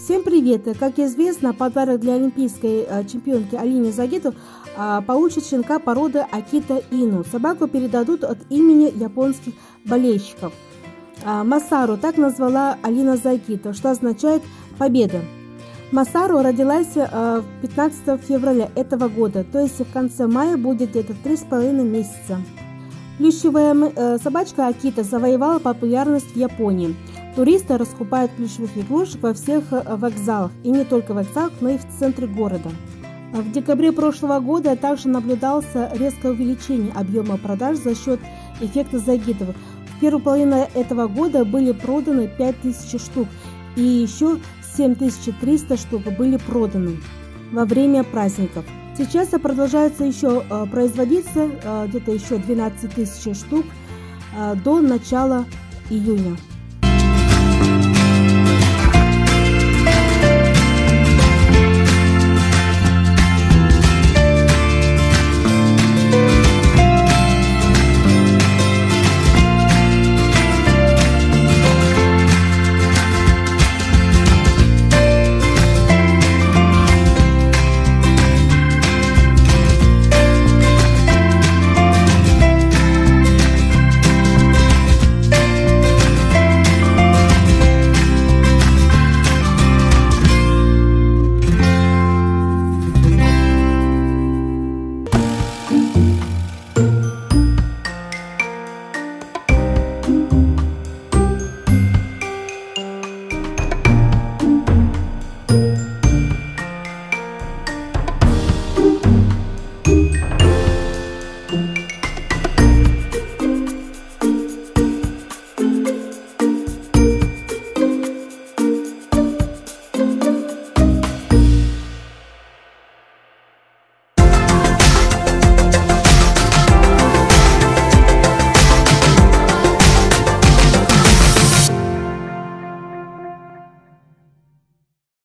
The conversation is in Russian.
Всем привет! Как известно, подарок для олимпийской чемпионки Алины Загитовой получит щенка породы Акита Ину. Собаку передадут от имени японских болельщиков. Масару так назвала Алина Загитова, что означает «победа». Масару родилась 15 февраля этого года, то есть в конце мая будет где-то 3,5 месяца. Плюшевая собачка Акита завоевала популярность в Японии. Туристы раскупают плюшевых игрушек во всех вокзалах, и не только в вокзалах, но и в центре города. В декабре прошлого года также наблюдался резкое увеличение объема продаж за счет эффекта Загитовой. В первую половину этого года были проданы 5000 штук, и еще 7300 штук были проданы во время праздников. Сейчас продолжается еще производиться где-то еще 12 000 штук до начала июня.